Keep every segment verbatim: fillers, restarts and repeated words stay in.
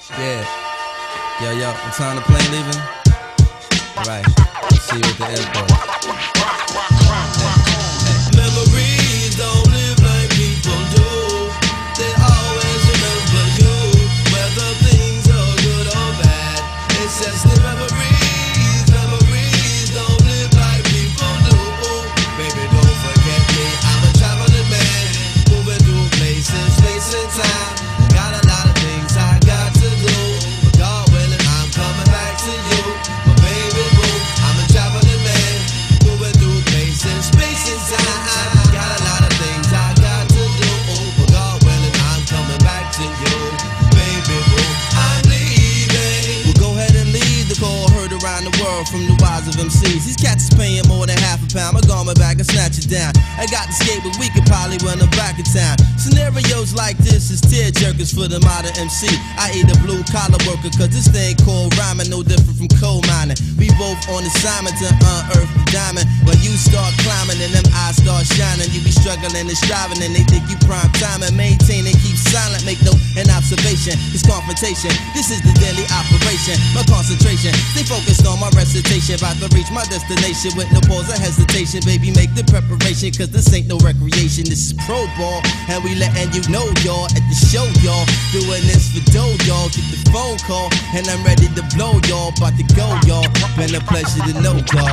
Yeah. Yo, yo, what time the plane leaving? Right. Let's see you at the airport. Hey, hey. Memories don't live like people do. They always remember you, whether things are good or bad. It's just the memories. Memories don't live like people do. Baby, don't forget me. I'm a traveling man, moving through places, space and time. Got a lot of things I got to do, but God willing, I'm coming back to you. My baby boo, I'm a traveling man, moving through places, space and time. Got a lot of things I got to do, but God willing, I'm coming back to you. Baby boo, I'm leaving. Well, go ahead and leave the call heard around the world from the wise of M Cs. These cats is paying more than half a pound. I'm going back and snatch it down. I got the skate, but we could probably run them back in town. Scenarios like this is tear jerkers for the modern M C. I eat a blue collar worker, cause this thing called rhyming no different from coal mining. We both on assignment to unearth the diamond. When you start climbing and them eyes start shining, you be struggling and striving and they think you prime time and maintain and keep silent. Make no an observation, it's confrontation. This is the daily operation. My concentration, stay focused on my recitation. About to reach my destination with no pause or hesitation. Baby, make the preparation, cause this ain't no recreation. This is pro ball, and we letting you know, y'all, at the show, y'all. Doing this for dough, y'all. Get the phone call, and I'm ready to blow, y'all. About to go, y'all. Been a pleasure to know, y'all.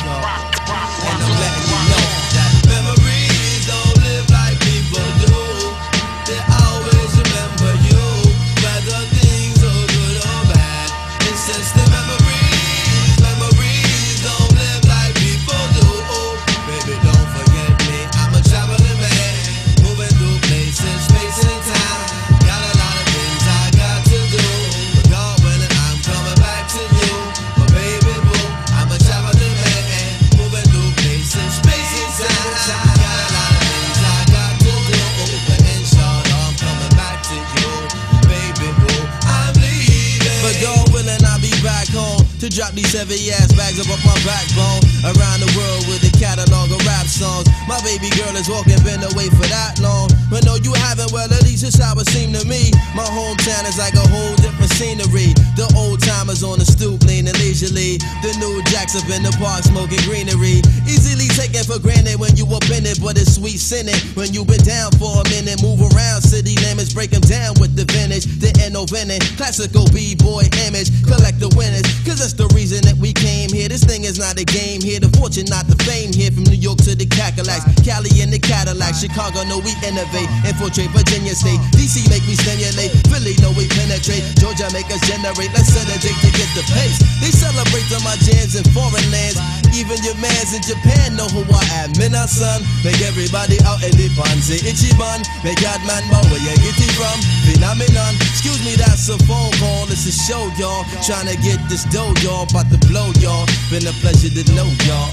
And I'm letting you know that Memories don't live like people do. They always remember you, whether things are good or bad. It's just the memories. Memories don't live like people do. Baby, don't forget me. I'm a traveling man, moving through places, space and time. Got a lot of things I got to do, but God willing, I'm coming back to you. My baby boo, I'm a traveling man, moving through places, space and time. Got a lot of things I got to do, but inshallah, I'm coming back to you. Baby boo, I'm leaving. but God willing, I'll be back home to drop these heavy ass bags up off my backbone. Around the world with a catalog of rap songs. My baby girl is walking, been away for that long. But no, you haven't, well, at least it's how it seemed to me. My hometown is like a whole different scenery. The old timers on the stoop, leaning leisurely. The new jacks up in the park, smoking greenery. Easily taken for granted when you up in it, but it's sweet sinning when you been down for a minute. Move around, city limits, break them down with the vintage. The no vintage, classical b-boy image. Collect the winners, cause that's the reason that we came here. This thing is not a game here. The fortune, not the fame here. From New York to the Cadillacs, Cali and the Cadillac, Chicago, know we innovate, infiltrate Virginia State, D C make we stimulate, Philly know we penetrate, Georgia make us generate. Let's set a date to get the pace. They celebrate on my jams in foreign lands. Even your mans in Japan know who I am. Mina son, make everybody out in the pan say Ichiban. Make God man know where you get it from. Phenomenon. Excuse me, that's a phone call. It's a show, y'all. Trying to get this dough, y'all. About to blow, y'all. Been a pleasure to know, y'all.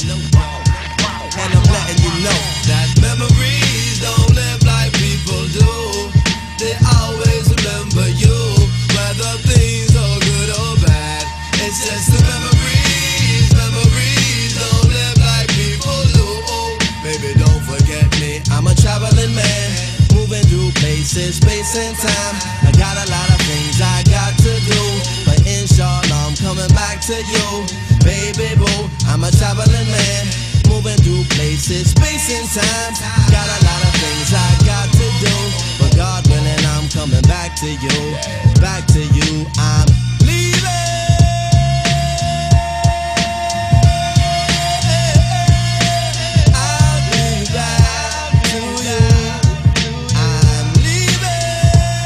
And I'm letting you know that memories don't live like people do. They always remember you, whether things are good or bad. It's just the memories. Memories don't live like people do. Baby, don't forget me. I'm a traveling man, moving through places, space and time. I got a lot of things I got to do, but inshallah I'm coming back to you. Baby boo, I'm a traveling man, moving through places, space and time. Got a lot of things I got to do, but God willing, I'm coming back to you. Back to you, I'm leaving. I'll be back to you. I'm leaving.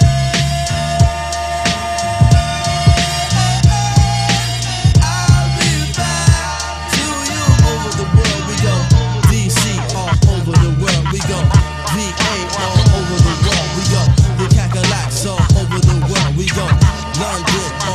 I'll be back to you. Over the world we go. D C all over the world we go. V A all over the world we go. The Cadillacs all over the world we go. London,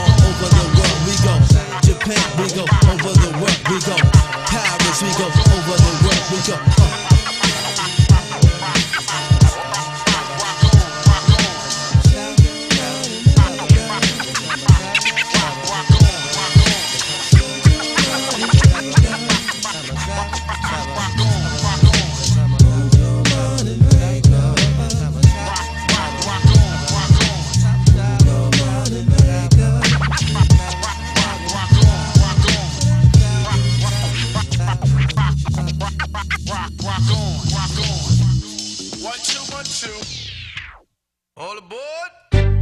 All aboard!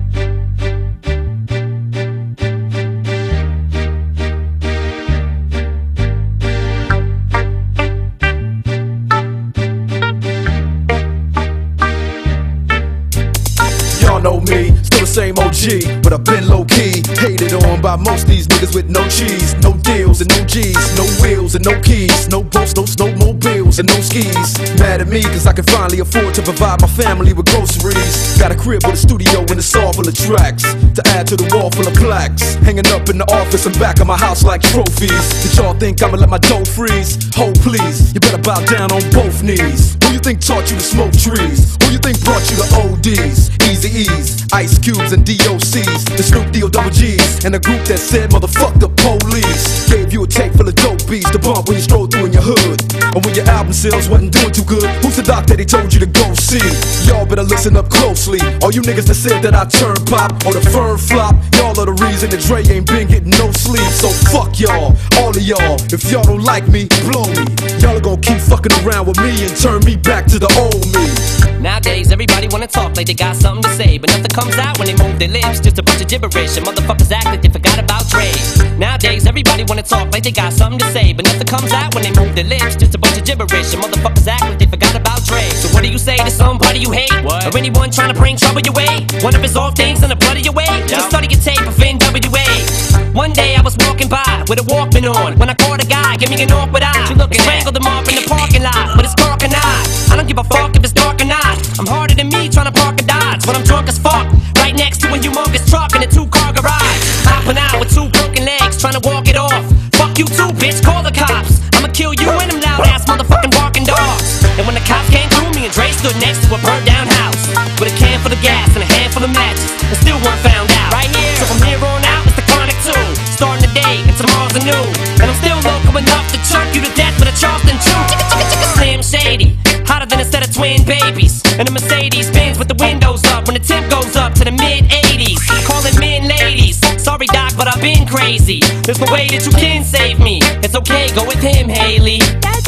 Y'all know me, still the same O G, but I've been low-key hated on by most these niggas with no cheese, no deals and no G's, no wheels and no keys, no boats, no snowmobiles and no skis. Mad at me cause I can finally afford to provide my family with groceries. Got a crib with a studio and it's all full of tracks to add to the wall full of plaques, hanging up in the office and back of my house like trophies. Did y'all think I'ma let my dough freeze? Ho please, you better bow down on both knees. Who you think taught you to smoke trees? Who you think brought you to O Ds? Easy E's, Ice Cubes and D O C's, the Snoop D O double G's, and a group that said motherfuck the police. Gave you a tape full of dope beats to bump when you stroll through in your hood, or when your album sales wasn't doing too good. Who's the doc that he told you to go see? Y'all better listen up closely. All you niggas that said that I turn pop or the firm flop, y'all are the reason that Dre ain't been getting no sleep. So fuck y'all, all of y'all. If y'all don't like me, blow me. Y'all are gonna keep fucking around with me and turn me back to the old me. Nowadays everybody wanna talk like they got something to say, but nothing comes out when they move their lips. Just a bunch of gibberish and motherfuckers act like they forgot about Dre. Nowadays everybody wanna talk like they got something to say, but nothing comes out when they move their lips. Just a bunch of gibberish and motherfuckers act like they forgot about Dre. So what do you say to somebody you hate? What? Or anyone trying to bring trouble your way? One of his off things in the blood of your way? Just study your tape of N W A. One day I was walking by with a Walkman on when I caught a guy, give me an awkward eye. I strangled him up in the parking lot with his cork and eye. I don't give a fuck if it's dark or not. I'm harder than me trying to park a Dodge when I'm drunk as fuck, right next to a humongous truck in a two-car garage. Hopping out with two broken legs trying to walk it off. Fuck you too, bitch, call the cops. I'ma kill you and them loud-ass motherfucking barking dogs. And when the cops came through, me and Dre stood next to a burnt-down house with a can full of gas and a handful of matches, and still weren't found out. Right here, so from here on out, it's the Chronic two. Starting the day and tomorrow's a new, and I'm still local enough to choke you to death with a Charleston chew. Slim Shady, hotter than a set of twin babies, and a Mercedes Benz with the windows up when the temp goes up to the mid eighties. Calling men ladies, sorry doc, but I've been crazy. There's no way that you can save me. It's okay, go with him, Haley.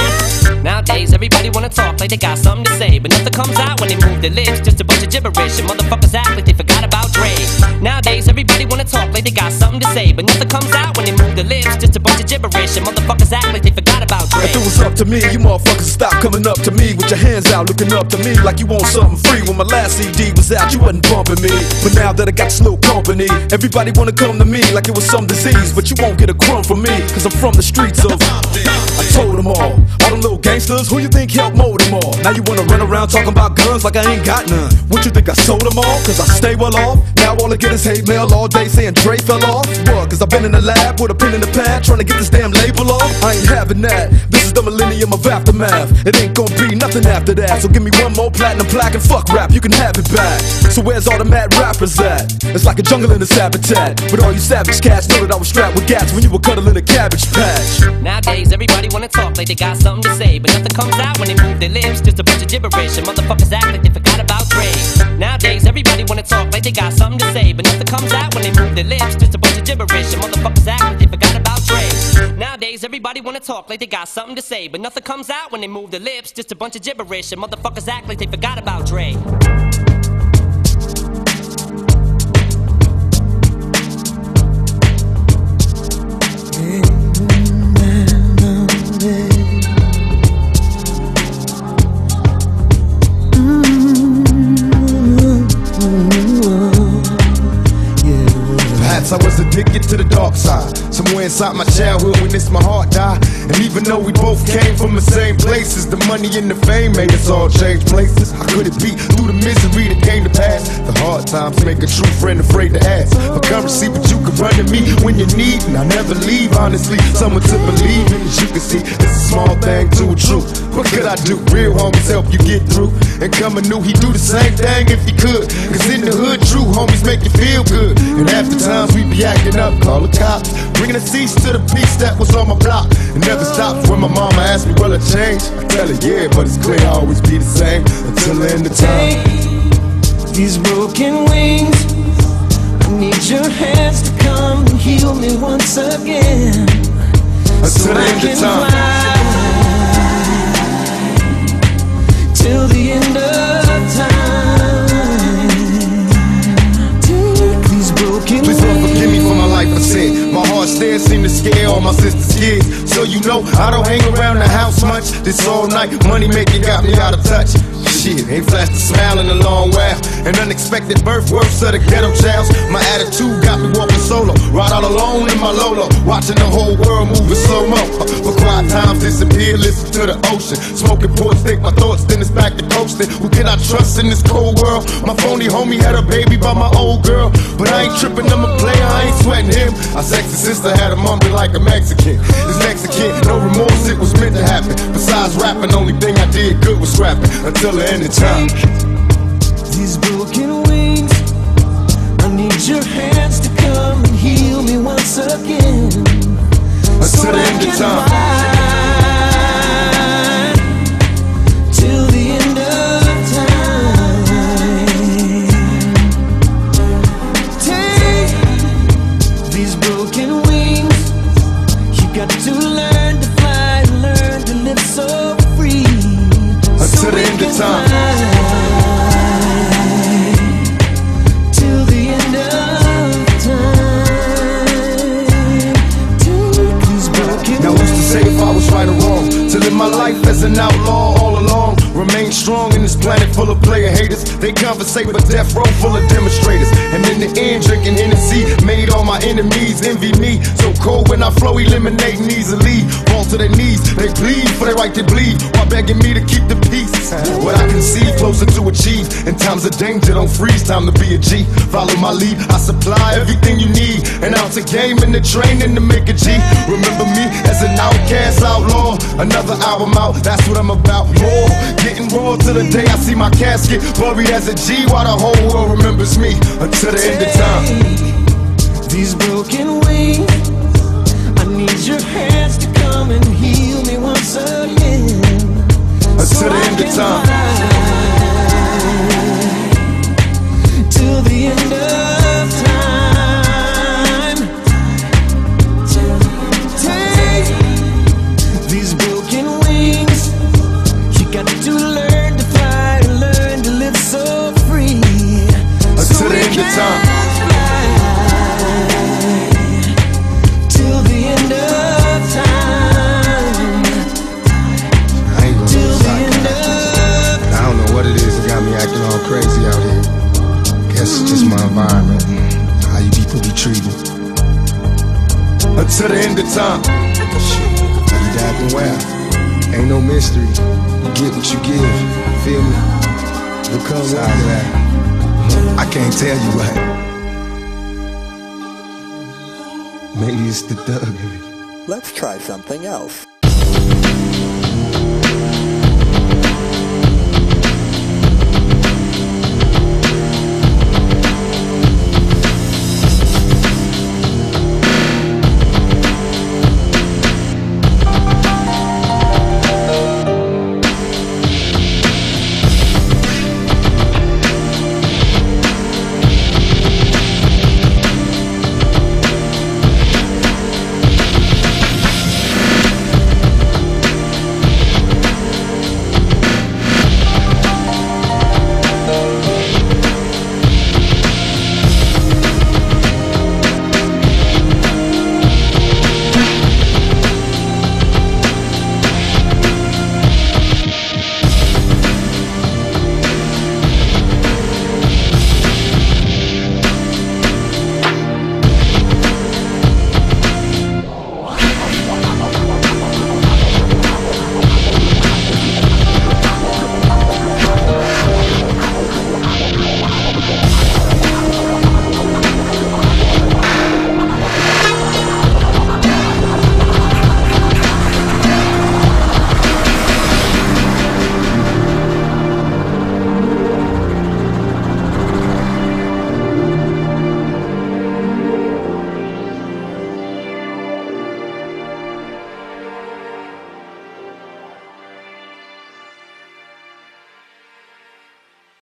Nowadays everybody wanna talk like they got something to say, but nothing comes out when they move their lips. Just a bunch of gibberish and motherfuckers act like they forgot about Dre. Nowadays everybody wanna talk like they got something to say, but nothing comes out when they move their lips. Just a bunch of gibberish and motherfuckers act like they forgot about Dre. If it was up to me, you motherfuckers stop coming up to me with your hands out, looking up to me like you want something free. When my last C D was out, you wasn't bumping me, but now that I got slow company, everybody wanna come to me like it was some disease. But you won't get a crumb from me, cause I'm from the streets of I told them all, all them little gangsters, who you think helped mold them all? Now you wanna run around talking about guns like I ain't got none. What you think, I sold them all? Cause I stay well off. Now all I get is hate mail all day saying Dre fell off. What? Cause I've been in the lab with a pen in the pad trying to get this damn label off. I ain't having that. This is the millennium of aftermath. It ain't gonna be nothing after that. So give me one more platinum plaque and fuck rap, you can have it back. So where's all the mad rappers at? It's like a jungle in this habitat. But all you savage cats know that I was strapped with gats when you were cuddling a cabbage patch. Nowadays everybody wanna talk like they got something to say, but nothing comes out when they move their lips. Just a bunch of gibberish and motherfuckers act like they forgot about Dre. Nowadays everybody wanna talk like they got something to say, but nothing comes out when they move their lips. Just a bunch of gibberish and motherfuckers act like they forgot about Dre. Nowadays everybody wanna talk like they got something to say, but nothing comes out when they move their lips. Just a bunch of gibberish and motherfuckers act like they forgot about Dre. I was addicted to the dark side. Somewhere inside my childhood when this my heart died. And even though we both came from the same places, the money and the fame made us all change places. How could it be? Through the misery that came to pass, the hard times make a true friend afraid to ask for currency, but you can run to me when you need, and I never leave, honestly. Someone to believe in, as you can see, it's a small thing to a truth. What could I do? Real homies help you get through. And coming new, he do the same thing if he could. Cause in the hood, true homies make you feel good. And half the times we be acting up, call the cops, bringing a cease to the peace that was on my block. It never stops when my mama asks me, will I change? I tell her, yeah, but it's clear I'll always be the same until the end of time. Take these broken wings, I need your hands to come and heal me once again, until so the I end can of time. fly till the end of time. seem to scare all my sister's kids. So you know I don't hang around the house much. This all night money making got me out of touch. Shit, ain't flashed a smile in a long while. An unexpected birth, worse of the ghetto childs. My attitude got me walking solo, ride all alone in my Lolo, watching the whole world move in slow-mo. For quiet times disappear, listen to the ocean. Smoking port, think my thoughts, then it's back to coasting. Who can I trust in this cold world? My phony homie had a baby by my old girl, but I ain't tripping, I'm a player, I ain't sweating him. Our sexy sister had a mumbling like a Mexican. This Mexican, no remorse, it was meant to happen. Besides rapping, only thing I did good was scrapping until the end of time. These broken wings, I need your hands to come and heal me once again. Until the end of time. Till the end of time. Take these broken wings. You got to learn to fly, learn to live so free. Until the end of time. Till the end of time. These broken Now who's to say if I was right or wrong? To live my life as an outlaw all along. Remain strong in this planet full of player haters. They conversate but death row full of demonstrators. And in the end drinking Hennessy made all my enemies envy me. So cold when I flow, eliminating easily. Fall to their knees, they plead for their right to bleed, while begging me to keep the peace. What I can see closer to achieve. In times of danger, don't freeze, time to be a G. Follow my lead, I supply everything you need. An ounce of game in the training to make a G. Remember me as an outcast outlaw. Another album out, that's what I'm about. More, getting raw till the day I see my casket buried as a G, while the whole world remembers me until the end of time. These broken wings, I need your hands to come and heal me once again. Until the end of time. Till the end of time. Take these broken wings. You got to learn to fly, learn to live so free. Until the end of time. Till the end of time. I ain't gonna Till the lie, end of I don't know what it is that got me acting all crazy out here. Guess it's just my environment, how you people be treated. Until the end of time. Shit, how you acting well? Ain't no mystery. You get what you give. Feel me? Look come like that. I can't tell you what. Maybe it's the thug in me. Let's try something else.